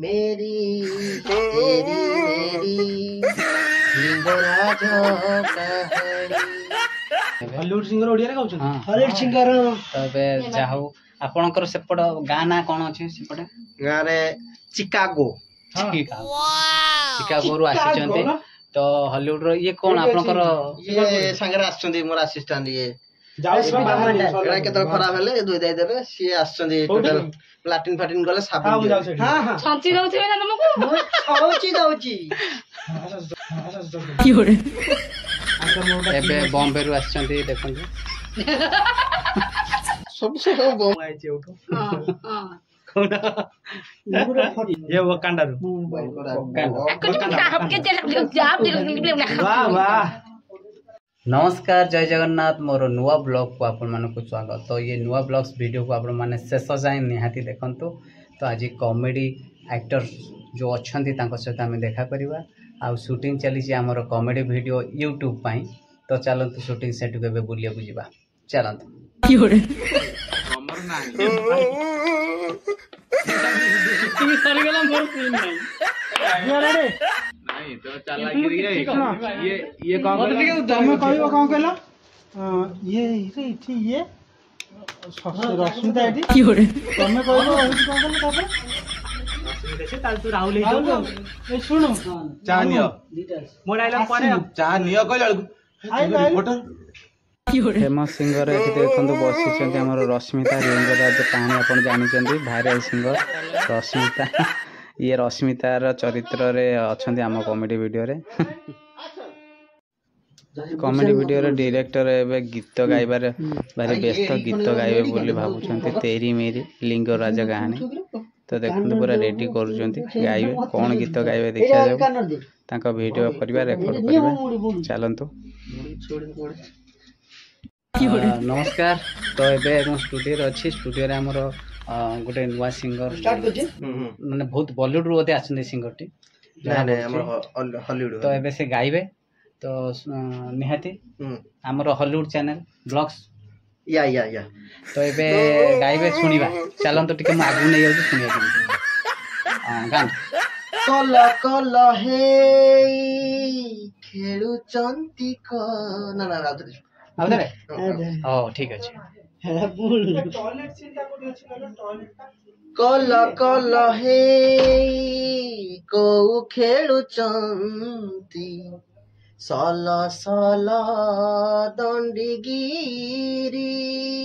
मेरी तेरी मेरी लिंगराज कहानी हॉलीवुड सिंगर ओडिया रे गाउछन हॉलीवुड सिंगर तबे जाहु आपनकर सेपट गाँ ना कौन अच्छे सेपटे गाँव रे चिकागो चिकागो रु आसी तो हॉलीवुड रो ये कौन आपनकर ये संगरे आछंदी मोर असिस्टेंट ये जाउस एरा केतो खराब हेले दुई दाई देबे सी आछंदी टोटल लाटिन फाटिन गले साबुन हां हां छंची दउथिबे ना तुमको छौची दउची की होरे एबे बॉम्बे रु आछंदी देखन सब बम आइचे उठो हां हां कोना ये वकांडा रु वाह वाह नमस्कार जय जगन्नाथ मोर नुआ ब्लॉग को आपण मानक स्वागत तो ये नुआ ब्लॉग्स वीडियो को आपण माने शेष जाए निहाती देखंतु तो आज कॉमेडी एक्टर जो अच्छंती तांको सहित आम देखा करवा आ शूटिंग चली आमर कॉमेडी वीडियो यूट्यूब पाई तो चलतु शूटिंग सेट को बुलिया बुझा चलतु नहीं तो चला ये कौन तमे कहबो कौन कहला ये इठी ये रश्मिता एठी की होरे तमे कहबो कौन कहला तापर रश्मिता से ताल तू राहुल ए सुनो चा नियो मोर आइला परे चा नियो कहला फोटो फेमस सिंगर ये देखते बसी हमर रश्मिता लिंगराज कहानी आप जानी भाइराल सिंगर रश्मिता ये रश्मितार चरित्र रे अच्छे आम कॉमेडी वीडियो रे कॉमेडी वीडियो रे डायरेक्टर एबे गीत गाइबार भारी व्यस्त गीत गाइबे बोली भाबुछंती तेरी मेरी लिंगराज कहानी तो देखते पूरा रेडी करूछंती गाइबे कौन गीत गाइबे देखा जाऊ तांका वीडियो करबा रेकॉर्ड करबा चलंतु नमस्कार तो एबे स्टूडियो रे अछि स्टूडियो रे हमर गोटे नुआ सिंगर माने बहुत बॉलीवुड रो होते आछन सिंगर टी नहीं हमर हॉलीवुड तो एबे से गाइबे तो निहाती हमर हॉलीवुड चैनल ब्लॉग्स या तो एबे गाइबे सुनिबा चलन तो टिके म आगु नै जाउ सुनिया गान कल कल हे खेलु चंती को ना ना राउतरी आउतरे ओ ठीक अछि कल कल हे को खेलु चंती सल सल दंडीगिरी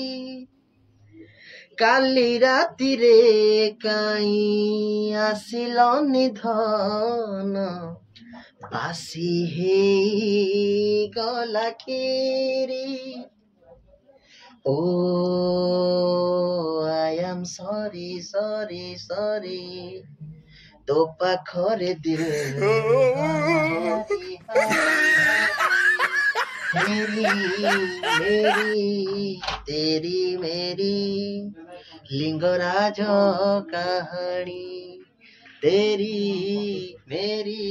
काली राति रे काई आसिल निधन बासी हे गला केरी Oh, I am sorry, sorry, sorry. तो पाखरे दिल मेरी मेरी तेरी मेरी लिंगराज कहानी तेरी मेरी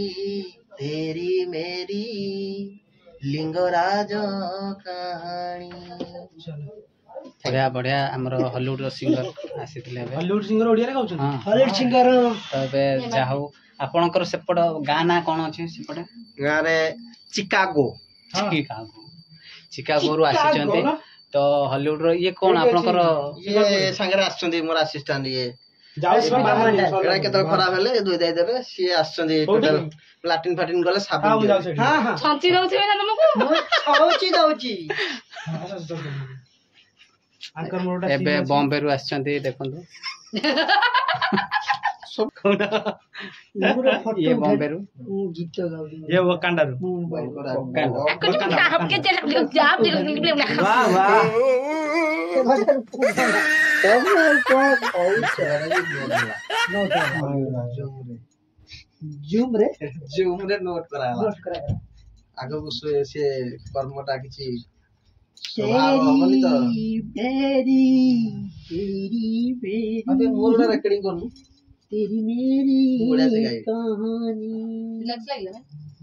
लिंगराज कहानी बढ़िया बढ़िया हमर हॉलीवुड रो सिंगर आसीथिले एबे हॉलीवुड सिंगर ओडिया रे गाउछन हॉलीवुड सिंगर तबे जाहु आपनकर सेपट गाँ ना कौन अच्छे सेपटे गाँव रे चिकागो चिकागो रु आसी तो हॉलीवुड रो ये कौन आपनकर ये संगरे आछंदी मोर असिस्टेंट ये जाउस एरा केतो खराब हेले दुई दाई देबे सी आछंदी टोटल लाटिन फाटिन गले साबुन हां हां छंची दउथिबे ना तुमको छौची दउची अंकर मोरटा एबे बॉम्बे रु आछंती देखंतु सब कोना ये बॉम्बे रु गीत गाउदी ये वकांडा रु वाह वाह जूम रे नोट कराला आगो से कर्मटा किछि तेरी अबे मोर रेकॉर्डिंग करनु तेरी मेरी कहानी लग लागला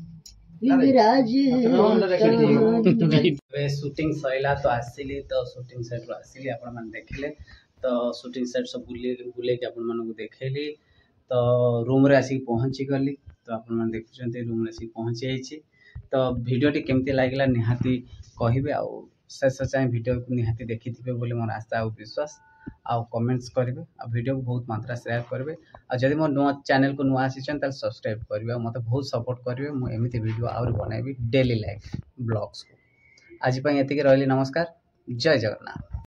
शूटिंग सैला तो आसिली तो शूटिंग सेट रो आसिली आपण मन देखले तो शूटिंग सेट सब बुले के आपण मन को देखैली तो रूम रे आसिक पहुँची गली तो आपण मैंने देखुं रूम आसिक पहुँची जाइए तो वीडियोटी केमती लगे निहाती कहे आ शेष चाहे वीडियो को निहाती देखी थे बोली मोर आशा और विश्वास आ कमेंट्स करेंगे आ वीडियो को बहुत मात्रा शेयर करेंगे आ जब मो नुआ चैनल को नुआ आसी सब्सक्राइब करेंगे मत बहुत सपोर्ट करेंगे मुझे वीडियो आउर बनैबी डेली लाइफ ब्लॉग्स को आज ये रही नमस्कार जय जगन्नाथ।